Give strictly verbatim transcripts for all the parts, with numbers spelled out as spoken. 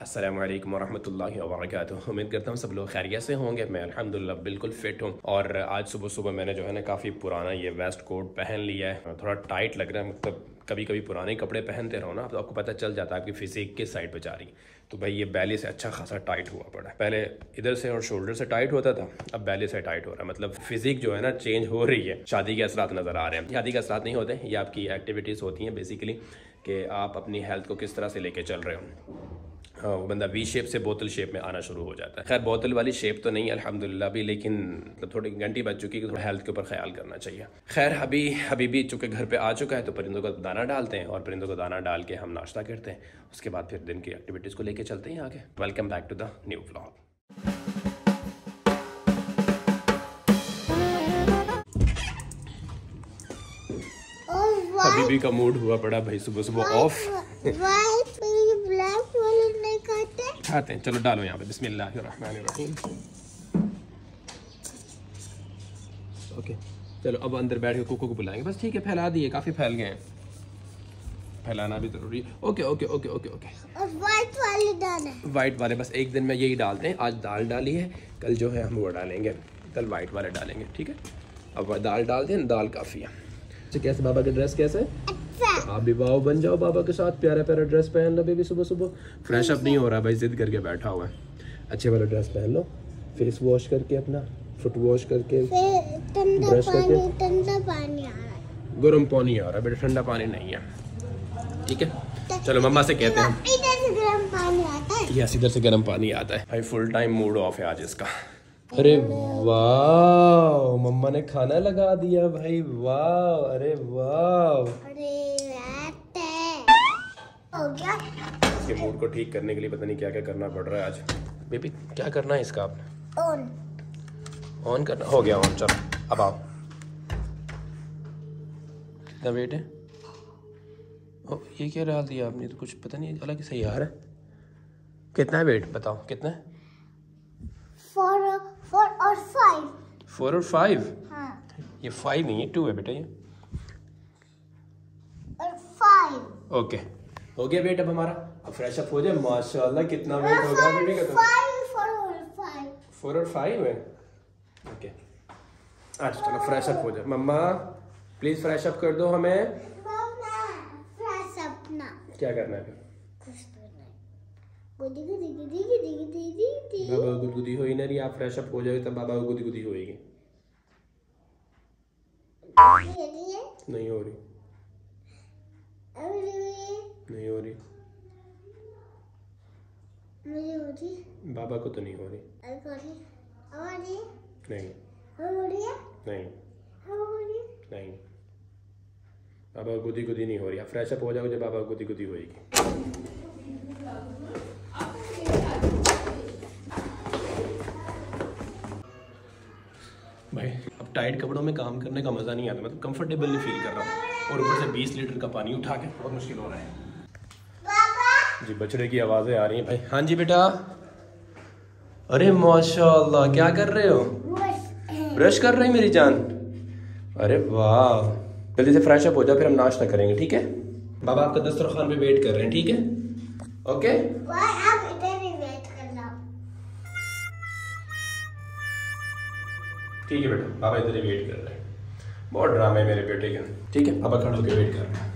अस्सलामु अलैकुम वरहमतुल्लाहि वबरकातुहू। उम्मीद करता हूँ सब लोग खैरियत से होंगे। मैं अल्हम्दुलिल्लाह बिल्कुल फ़िट हूँ। और आज सुबह सुबह मैंने जो है ना काफ़ी पुराना ये वेस्ट कोट पहन लिया है। थोड़ा टाइट लग रहा है, मतलब कभी कभी पुराने कपड़े पहनते रहो ना तो आपको पता चल जाता है आपकी फिजिक किस साइड पे जा रही। तो भाई ये बैली से अच्छा खासा टाइट हुआ पड़ा है। पहले इधर से और शोल्डर से टाइट होता था, अब बैली से टाइट हो रहा है। मतलब फिजिक जो है ना चेंज हो रही है। शादी के असरात नज़र आ रहे हैं। शादी के असरात नहीं होते, ये आपकी एक्टिविटीज़ होती हैं बेसिकली कि आप अपनी हेल्थ को किस तरह से लेके चल रहे हो। हाँ, वो बंदा वी शेप से बोतल शेप में आना शुरू हो जाता है। खैर बोतल वाली शेप तो नहीं अल्हम्दुलिल्लाह भी, लेकिन मतलब थोड़ी घंटी बज चुकी कि थोड़ा हेल्थ के ऊपर ख्याल करना चाहिए। खैर अभी अभी भी चूँकि घर पे आ चुका है तो परिंदों को दाना डालते हैं और परिंदों को दाना डाल के हम नाश्ता करते हैं। उसके बाद फिर दिन की एक्टिविटीज़ को लेके चलते हैं आगे। Welcome back to the new vlog. हबीबी का मूड हुआ पड़ा भाई सुबह सुबह ऑफ। ब्लैक वाले नहीं खाते खाते हैं। चलो डालो यहाँ पे बिस्मिल्लाहिर्रहमानिर्रहीम। ओके चलो अब अंदर बैठ के कुकू को बुलाएंगे। बस ठीक है, फैला दिए, काफ़ी फैल गए हैं, फैलाना भी ज़रूरी है। Okay okay okay okay okay. और वाइट वाले डालना, वाइट वाले बस एक दिन में यही डालते हैं। आज दाल डाली है, कल जो है हम वो डालेंगे, कल वाइट वाले डालेंगे। ठीक है, अब दाल डालते हैं, दाल काफ़ी है। अच्छा कैसे बाबा का ड्रेस कैसे है? तो आप भी वाओ बन जाओ बाबा के साथ, प्यारा प्यारा ड्रेस पहन लो बेबी। सुबह सुबह फ्रेश अप नहीं हो रहा भाई, जिद करके बैठा हुआ है। अच्छे वाला ड्रेस पहन लो, फेस वॉश करके अपना, फुट वॉश करके, ठंडा पानी, ठंडा पानी आ रहा है, गर्म पानी आ रहा है बेटा, ठंडा पानी नहीं है। ठीक है चलो मम्मा से कहते हैं। इधर से गर्म पानी आता है, यस इधर से गर्म पानी आता है। भाई फुल टाइम मूड ऑफ है आज इसका। अरे वाह मम्मा ने खाना लगा दिया भाई, वाह अरे वाह। अरे हो गया। इसके मूड को ठीक करने के लिए पता नहीं क्या क्या करना पड़ रहा है आज। बेबी क्या करना है इसका आपने? ऑन ऑन करना हो गया ऑन। चलो अब आओ। कितना वेट है? ओ ये क्या डाल दिया आपने, तो कुछ पता नहीं अलग सही आ रहा है। कितना है वेट बताओ कितना है? फोर फोर और फाइव। फोर और फाइव? हाँ। ये फाइव नहीं है, टू है बेटा ये। और फाइव। ओके हो गया वेट अब हमारा। अब फ्रेश अप हो जाए। माशाल्लाह कितना वेट हो गया बेटे का? फाइव फोर और फाइव। फोर और फाइव है। ओके अच्छा चलो फ्रेश अप हो जाए। मम्मा प्लीज फ्रेश अप कर दो हमें। फ्रेश अप ना क्या करना है फिर? गुदी गुदी गुदी गुदी गुदी गुदी। बाबा को गुदगुदी हो ही नहीं रही। आप फ्रेश अप हो जाए तब बाबा को गुदगुदी होएगी। नहीं हो रही, नहीं हो रही। मुझे हो रही, बाबा को तो नहीं हो रही। नहीं नहीं नहीं बाबा को गुदी गुदी नहीं हो रही। आप फ्रेश अप हो जाओगे जब बाबा को गुदी गुदी होएगी। भाई अब टाइट कपड़ों में काम करने का मज़ा नहीं आता, मतलब कंफर्टेबल नहीं फील कर रहा हूँ। और ऊपर से बीस लीटर का पानी उठा के बहुत मुश्किल हो रहा है। जी बछड़े की आवाज़ें आ रही हैं भाई। हाँ जी बेटा। अरे माशाल्लाह क्या कर रहे हो? ब्रश कर रही मेरी जान। अरे वाह जल्दी से फ्रेश अप हो जाओ फिर हम नाश्ता करेंगे। ठीक है बाबा आपका दस्तरखान पे वेट कर रहे हैं। ठीक है ओके आप इधर ही वेट करना। ठीक है बेटा, पापा इधर ही वेट कर रहे हैं। बहुत ड्रामा है मेरे बेटे के। ठीक है पापा खड़े होकर वेट कर रहे हैं।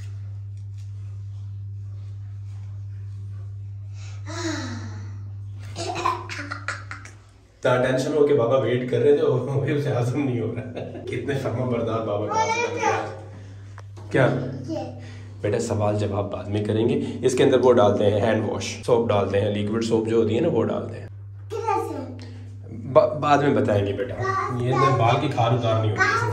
टेंशन हो के बाबा वेट कर रहे थे और मुझे उसे हजम नहीं हो रहा है। कितने फर्मा बरदार बाबा का। क्या बेटा सवाल जवाब बाद में करेंगे। इसके अंदर वो डालते हैं हैंड वॉश सोप डालते हैं, लिक्विड सोप जो होती है ना वो डालते हैं। बा, बाद में बताएंगे बेटा। ये बाल की खाल उतारनी होती है।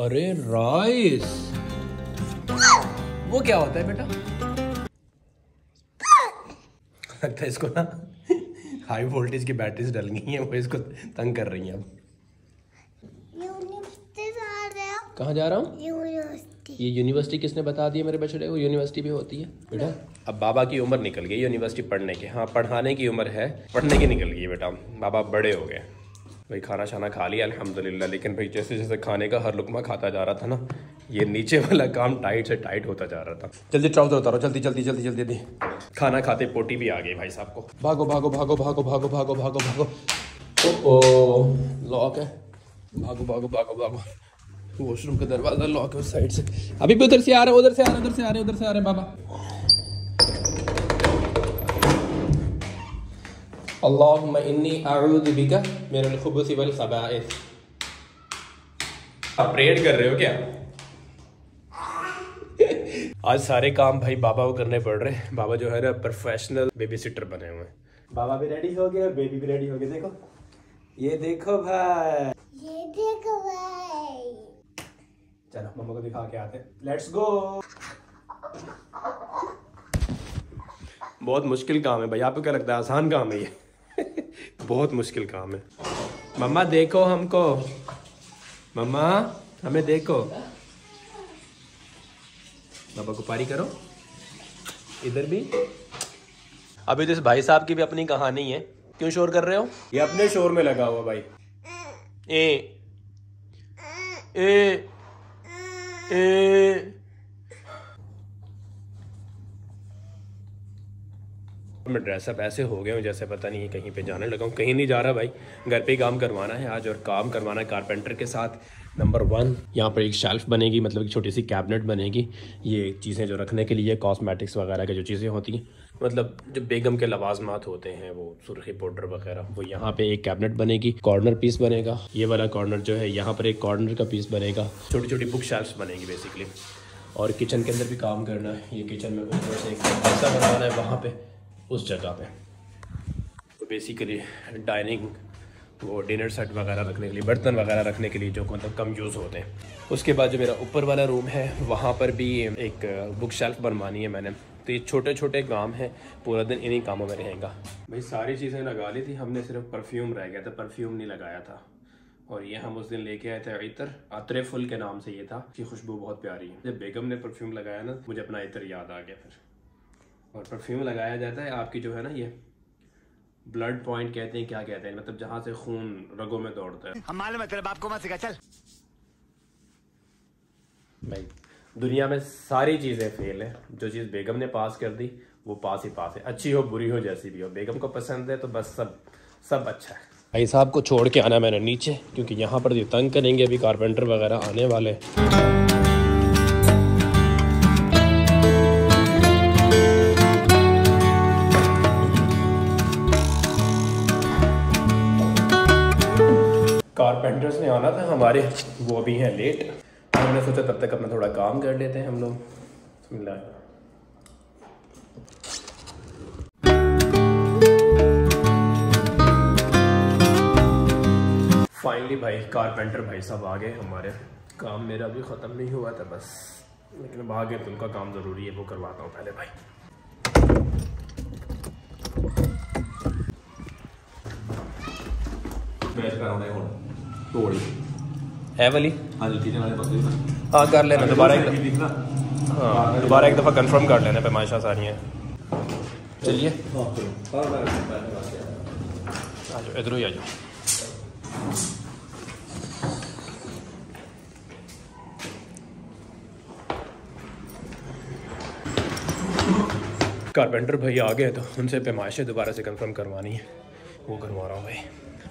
अरे राइस, वो क्या होता है बेटा? लगता है इसको ना हाई वोल्टेज की बैटरीज डल गई हैं, वो इसको तंग कर रही हैं। अब कहाँ जा रहा हूँ? यूनिवर्सिटी। ये यूनिवर्सिटी किसने बता दिया मेरे बछड़े को? यूनिवर्सिटी भी होती है बेटा। अब बाबा की उम्र निकल गई यूनिवर्सिटी पढ़ने की। हाँ, पढ़ाने की उम्र है, पढ़ने की निकल गई बेटा। बाबा बड़े हो गए भाई। खाना शाना खा लिया अल्हम्दुलिल्लाह, लेकिन भाई जैसे जैसे खाने का हर लुकमा खाता जा रहा था ना, ये नीचे वाला काम टाइट से टाइट होता जा रहा था। जल्दी ट्राउजर उतारो, जल्दी जल्दी जल्दी जल्दी जल्दी। खाना खाते पोटी भी आ गई भाई साहब को। भागो भागो भागो भागो भागो भागो भागो भागो। ओ लॉक है, भागो भागो भागो भागो। वॉशरूम का दरवाजा लॉक है उस साइड से। अभी भी उधर से आ रहे, उधर से आ रहे, उधर से आ रहे, उधर से आ रहे बाबा। अल्लाहुम्मा इन्नी अऊज़ु बिका मिनल खुबुसी वल खबाइस। आप प्रेयर कर रहे हो क्या? आज सारे काम भाई बाबा को करने पड़ रहे हैं। बाबा जो है ना प्रोफेशनल बेबी सिटर बने हुए हैं। बाबा भी रेडी हो गए, बेबी भी रेडी हो गए। देखो, ये देखो भाई, ये देखो भाई। चलो मम्मा को दिखा के आते हैं। Let's go. बहुत मुश्किल काम है भाई। आपको क्या लगता है आसान काम है ये? बहुत मुश्किल काम है। मम्मा देखो हमको, मम्मा हमें देखो। बाबा को पारी करो, इधर भी। अभी तो इस भाई साहब की भी अपनी कहानी है। क्यों शोर कर रहे हो? ये अपने शोर में लगा हुआ भाई। ए ए ए मैं ड्रेसअप ऐसे हो गया हूँ जैसे पता नहीं कहीं पे जाने लगा हूँ। कहीं नहीं जा रहा भाई, घर पे ही काम करवाना है आज। और काम करवाना है कारपेंटर के साथ। नंबर वन, यहाँ पर एक शेल्फ बनेगी, मतलब एक छोटी सी कैबिनेट बनेगी। ये चीज़ें जो रखने के लिए, कॉस्मेटिक्स वगैरह की जो चीज़ें होती हैं, मतलब जो बेगम के लवाजमात होते हैं, वो सुर्खी पाउडर वगैरह, वो यहाँ पे एक कैबिनेट बनेगी। कॉर्नर पीस बनेगा, ये वाला कॉर्नर जो है, यहाँ पर एक कॉर्नर का पीस बनेगा। छोटी छोटी बुक शेल्फ्स बनेंगी बेसिकली। और किचन के अंदर भी काम करना है। ये किचन में ऊपर से एक ऐसा बनाना है वहाँ पे, उस जगह पे। तो बेसिकली डाइनिंग, वो डिनर सेट वगैरह रखने के लिए, बर्तन वगैरह रखने के लिए जो मतलब कम यूज़ होते हैं। उसके बाद जो मेरा ऊपर वाला रूम है, वहाँ पर भी एक बुक शेल्फ बनवानी है मैंने। तो ये छोटे छोटे काम हैं, पूरा दिन इन्हीं कामों में रहेगा भाई। सारी चीज़ें लगा ली थी हमने, सिर्फ परफ्यूम रह गया था, परफ्यूम नहीं लगाया था। और ये हम उस दिन लेके आए थे इतर, अतरे फुल के नाम से ये था। कि खुशबू बहुत प्यारी है। जब बेगम ने परफ्यूम लगाया ना, मुझे अपना इतर याद आ गया फिर। और परफ्यूम लगाया जाता है आपकी जो है ना, ये ब्लड पॉइंट कहते हैं, क्या कहते हैं, मतलब जहाँ से खून रगों में दौड़ता है। हम मालूम है, तेरे बाप को मत सिखा। चल भाई, दुनिया में सारी चीज़ें फेल है। जो चीज़ बेगम ने पास कर दी वो पास ही पास है। अच्छी हो बुरी हो जैसी भी हो, बेगम को पसंद है तो बस सब सब अच्छा है। भाई साहब को छोड़ के आना मैंने नीचे, क्योंकि यहाँ पर ये तंग करेंगे। अभी कारपेंटर वगैरह आने वाले। कारपेंटर्स ने आना था हमारे, वो अभी हैं लेट। हमने सोचा तब तक अपना थोड़ा काम कर लेते हैं हम लोग। फाइनली भाई कारपेंटर भाई साहब आ गए हमारे। काम मेरा भी ख़त्म नहीं हुआ था बस, लेकिन अब आ गए तो उनका काम ज़रूरी है, वो करवाता हूँ पहले भाई। है वाली? हाँ कर लेना दोबारा एक दफ़ा। हाँ दोबारा एक दफ़ा कंफर्म कर लेना पैमाइशा सारी हैं। चलिए आ जाओ, इधर ही आ जाओ। कारपेंटर भाई आ गए तो उनसे पैमाइशें दोबारा से कंफर्म करवानी है, वो करवा रहा हूँ भाई।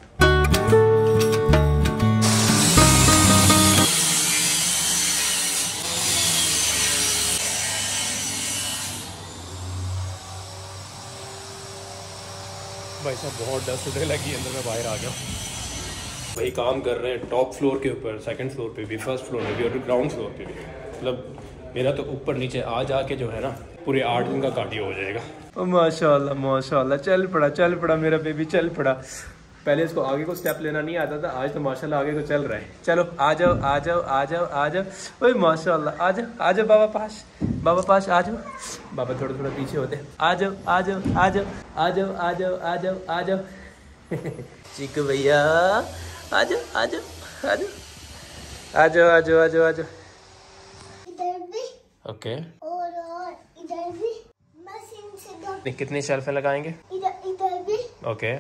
भाई साहब बहुत डस्ट उठने लगी, अंदर में बाहर आ गया भाई। काम कर रहे हैं टॉप फ्लोर के ऊपर, सेकंड फ्लोर पे भी, फर्स्ट फ्लोर पे भी और ग्राउंड फ्लोर पे भी। मतलब मेरा तो ऊपर नीचे आ जाके जो है ना पूरे आठ दिन का कार्डियो हो जाएगा। माशाल्लाह माशाल्लाह, चल पड़ा चल पड़ा मेरा बेबी, चल पड़ा। पहले इसको आगे को स्टेप लेना नहीं आता था, आज तो माशाल्लाह आगे को चल रहा है। चलो आ जाओ आ जाओ आ जाओ आ जाओ, ओए माशाल्लाह आ जाओ आ जाओ बाबा पास, बाबा पास आ जाओ। बाबा थोड़ा थोड़ा पीछे होते हैं। आ जाओ आ जाओ आ जाओ आ जाओ आ जाओ आ जाओ आ जाओ चीकू भैया आ जाओ आ जाओ आ जाओ आ जाओ आ जाओ आ जाओ आ जाओ। इधर भी ओके और और इधर भी मशीन से दो। कितनी शेल्फें लगाएंगे? इधर इधर भी ओके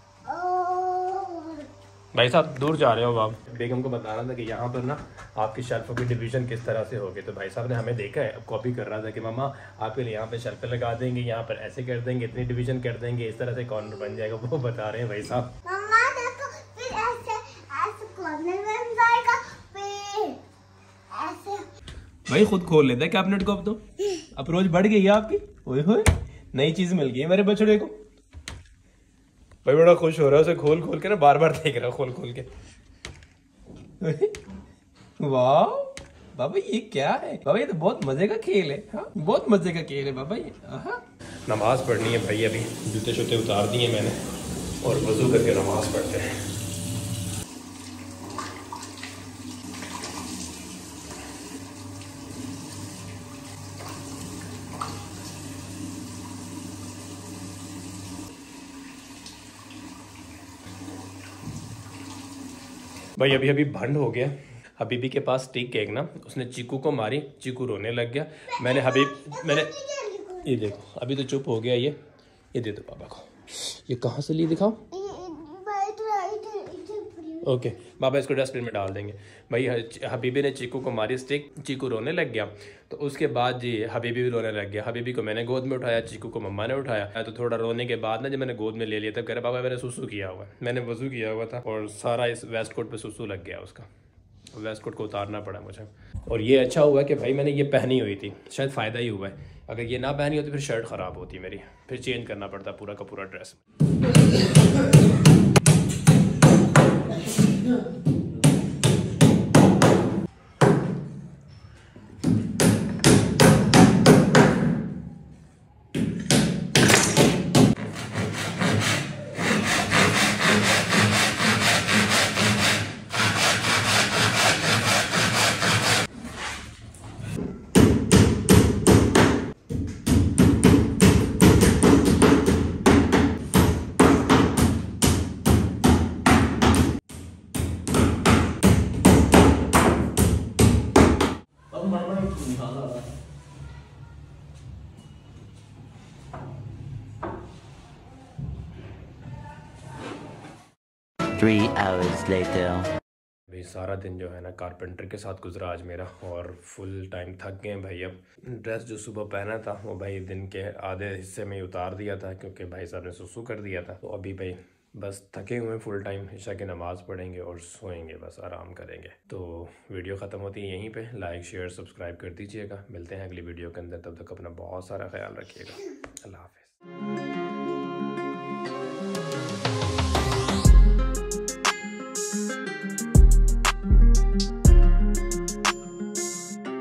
और भाई साहब दूर जा रहे हो आप। बेगम को बता रहा था कि यहाँ पर ना आपकी शेल्फों की डिवीजन किस तरह से होगी, तो भाई साहब ने हमें देखा है, कॉपी कर रहा था कि मामा आपके लिए यहाँ पे शेल्फें लगा देंगे, यहाँ पर ऐसे कर देंगे, इतनी डिवीजन कर देंगे, इस तरह से कॉर्नर बन जाएगा। वो बता रहे हैं भाई साहब। मम्मा देखो फिर ऐसे ऐसे कॉर्नर बन जाएगा, फिर ऐसे भाई खुद खोल लेता है कैबिनेट को अब तो। अप्रोच बढ़ गई है आपकी। ओए होए नई चीज मिल गई है मेरे बछड़े को। भाई बड़ा खुश हो रहा है उसे खोल खोल के ना, बार बार देख रहा खोल खोल के। वाह बाबा ये क्या है बाबा, ये तो बहुत मजे का खेल है। हाँ बहुत मजे का खेल है बाबा ये। नमाज पढ़नी है भाई, अभी जूते शूते उतार दिए मैंने और वजू करके नमाज पढ़ते हैं। भाई अभी अभी भंड हो गया। हबीबी के पास स्टिक केक ना, उसने चीकू को मारी, चीकू रोने लग गया। मैंने हबीब मैंने ये देखो अभी तो चुप हो गया ये। ये दे दो पापा को। ये कहाँ से ली दिखाओ। ओके बाबा इसको डस्टबिन में डाल देंगे। भाई हबीबी ने चीकू को मारी स्टिक, चीकू रोने लग गया। तो उसके बाद जी हबीबी भी रोने लग गया। हबीबी को मैंने गोद में उठाया, चीकू को मम्मा ने उठाया। तो थोड़ा रोने के बाद ना जब मैंने गोद में ले लिया तब कह रहा बाबा मैंने सुसु किया हुआ, मैंने वजू किया हुआ था और सारा इस वेस्ट कोट पे सुसु लग गया उसका। वेस्ट कोट को उतारना पड़ा मुझे। और ये अच्छा हुआ कि भाई मैंने ये पहनी हुई थी, शायद फ़ायदा ही हुआ है। अगर ये ना पहनी होती फिर शर्ट ख़राब होती मेरी, फिर चेंज करना पड़ता पूरा का पूरा ड्रेस। Three hours later. भाई सारा दिन जो है ना कारपेंटर के साथ गुजरा आज मेरा, और फुल टाइम थक गए भाई। अब ड्रेस जो सुबह पहना था वो भाई दिन के आधे हिस्से में ही उतार दिया था क्योंकि भाई साहब ने सुसु कर दिया था। तो अभी भाई बस थके हुए फुल टाइम, ईशा की नमाज़ पढ़ेंगे और सोएंगे, बस आराम करेंगे। तो वीडियो ख़त्म होती है यहीं पे। लाइक शेयर सब्सक्राइब कर दीजिएगा। मिलते हैं अगली वीडियो के अंदर, तब तक अपना बहुत सारा ख्याल रखिएगा। अल्लाह हाफ़िज़।